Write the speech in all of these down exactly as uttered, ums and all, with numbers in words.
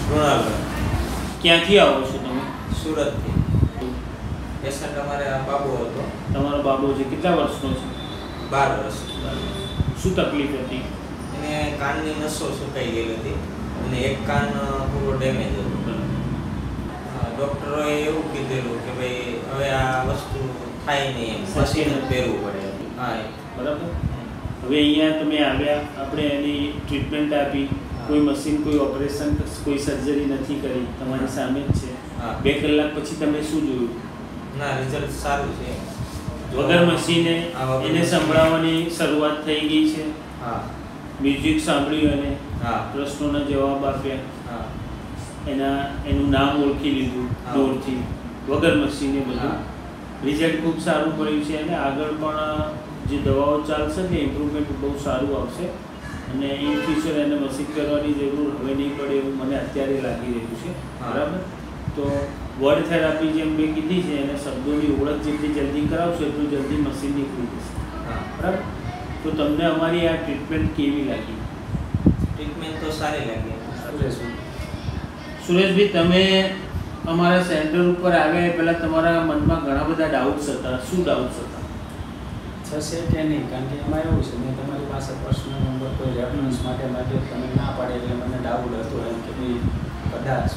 મૃણાલભાઈ. ક્યાંથી આવો છો તમે? સુરતથી. પેશન્ટ અમારે આ બાબુ હતો. તમારો બાબુ છે, કેટલા વર્ષનો છે? બાર વર્ષ. શું તકલીફ હતી? એને કાનની નસો સુકાઈ ગયેલી હતી અને એક કાન પૂરો ડેમેજ હતો. ડૉક્ટરોએ એવું કીધેલું કે ભાઈ હવે આ વસ્તુ થાય નહીં, એમ મશીન જ પહેરવું પડે. હા, બરાબર. હવે અહીંયા તમે આવ્યા, આપણે એની ટ્રીટમેન્ટ આપી, કોઈ મશીન, કોઈ ઓપરેશન, કોઈ સર્જરી નથી કરી, તમારી સામે જ છે. બે કલાક પછી તમે શું જોયું? ના, રિઝલ્ટ સારું છે. વગર મશીને એને સંભળાવવાની શરૂઆત થઈ ગઈ છે. હા, મ્યુઝિક સાંભળ્યું અને હા, પ્રશ્નોના જવાબ આપ્યા. હા, એના એનું નામ ઓળખી લીધું દૂરથી, વગર મશીને બધું. રિઝલ્ટ ખૂબ સારું પડ્યું છે અને આગળ પણ જે દવાઓ ચાલશે ને ઇમ્પ્રુવમેન્ટ બહુ સારું આવશે અને ઇન ફ્યુચર એને મશીન કરવાની જરૂર હવે નહીં પડે એવું મને અત્યારે લાગી રહ્યું છે. બરાબર. તો વર્ડ થેરાપી જેમ મેં કીધી છે એને શબ્દોની ઓળખ જેટલી જલ્દી કરાવશો એટલું જલ્દી મશીન નીકળી જશે. બરાબર. તો તમને અમારી આ ટ્રીટમેન્ટ કેવી લાગી? ટ્રીટમેન્ટ તો સારી લાગી. સુરેશભાઈ, તમે અમારા સેન્ટર ઉપર આવ્યા પહેલાં તમારા મનમાં ઘણા બધા ડાઉટ્સ હતા. શું ડાઉટ્સ હતા? થશે કે નહીં, કારણ કે એમાં એવું છે મેં તમારી પાસે પર્સનલ નંબર કોઈ રેફરન્સ માટે માંગ્યો, તમે ના પાડે એટલે મને ડાઉટ હતો એમ કે ભાઈ કદાચ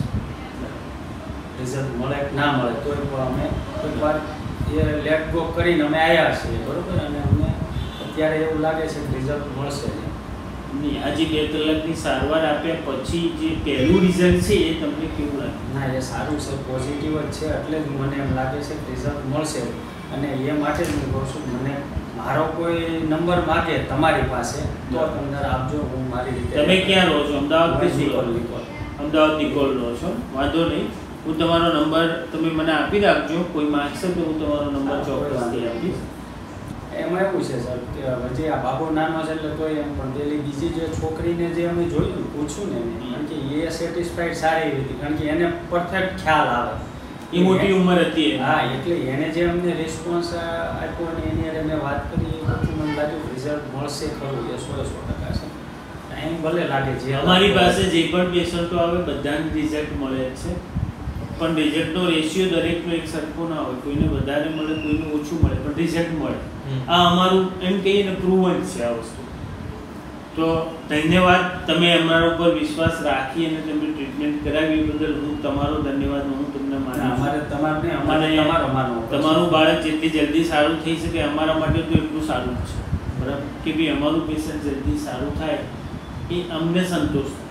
રિઝલ્ટ મળે કે ના મળે તો પણ અમે એકવાર એ લેટ ગો કરીને અમે આવ્યા છીએ. બરાબર. અને અમને અત્યારે એવું લાગે છે કે રિઝલ્ટ મળશે નહીં. આજે બે કલાકની સારવાર આપ્યા પછી જે પહેલું રિઝલ્ટ છે એ તમને કેવું લાગે? ના, એ સારું છે, પોઝિટિવ જ છે, એટલે જ મને એમ લાગે છે કે રિઝલ્ટ મળશે. અને એ માટે જ હું કહું છું, મને મારો કોઈ નંબર માગે તમારી પાસે તો તમને આપજો, હું મારી રીતે. તમે ક્યાં રહો છો? અમદાવાદ કે નિકોલ? અમદાવાદ નિકોલ રહો છો, વાંધો નહીં. હું તમારો નંબર તમે મને આપી રાખજો, કોઈ માગશે તો હું તમારો નંબર ચોક્કસથી આપીશ. એમાં એવું છે સર કે હજી આ બાબો નાનો છે એટલે તો એમ, પણ પેલી બીજી જે છોકરીને જે અમે જોયું પૂછ્યું ને એને, કારણ કે એ સેટિસ્ફાઈડ સારી હતી, કારણ કે એને પરફેક્ટ ખ્યાલ આવે. એ મોટી ઉંમર હતી. હા, એટલે એને જે અમને રિસ્પોન્સ આપ્યો અને એની અરે મેં વાત કરી પછી મને લાગ્યું રિઝલ્ટ મળશે ખરું, એ સો સો ટકા છે. ટાઈમ ભલે લાગે છે. અમારી પાસે જે પણ પેશન્ટો આવે બધાને રિઝલ્ટ મળે જ છે, પણ રિઝલ્ટનો રેશિયો દરેકનો એક સરખો ના હોય. કોઈને વધારે મળે, કોઈને ઓછું મળે, પણ રિઝલ્ટ મળે. આ અમારું એમ કહીએ ને પ્રૂવન છે આ વસ્તુ. તો ધન્યવાદ, તમે અમારા ઉપર વિશ્વાસ રાખી અને તમે ટ્રીટમેન્ટ કરાવી એ બદલ હું તમારો ધન્યવાદ હું તમને માનું. અમારે તમારે અમારે તમારો માનવો, તમારું બાળક જેટલી જલ્દી સારું થઈ શકે અમારા માટે તો એટલું સારું જ છે. બરાબર. કે ભાઈ અમારું પેશન્ટ જલ્દી સારું થાય એ અમને સંતોષ થાય.